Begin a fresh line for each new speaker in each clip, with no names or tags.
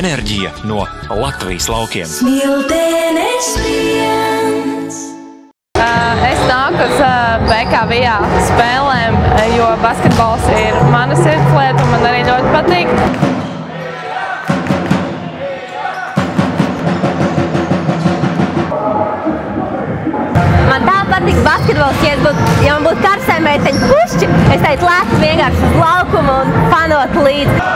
Enerģija no Latvijas laukiem.
Smiltenes viens.
Es nāku uz BKVA spēlēm, jo basketbols ir mana sirdslieta un man arī ļoti patīk.
Man tā patīk basketbols, ja man būtu karstai meiteņu pušķi, es teicu lēkt vienkārši uz laukumu un fanot līdzi.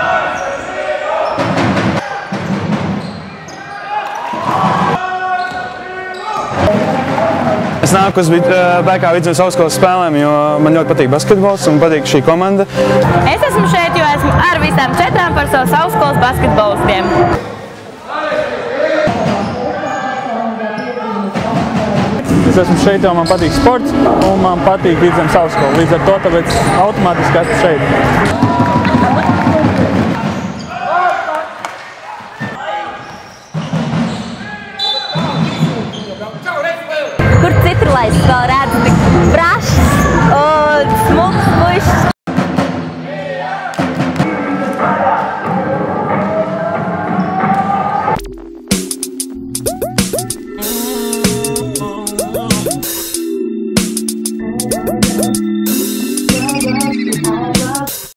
Es nāku uz BK Vidzemes augstskolas spēlēm, jo man ļoti patīk basketbols un patīk šī komanda.
Es esmu šeit, jo esmu ar visām 4 par savas augstskolas basketbolistiem.
Es esmu šeit, jo man patīk sports un man patīk Vidzemes augstskola. Līdz ar to tāpēc automātiski esmu šeit.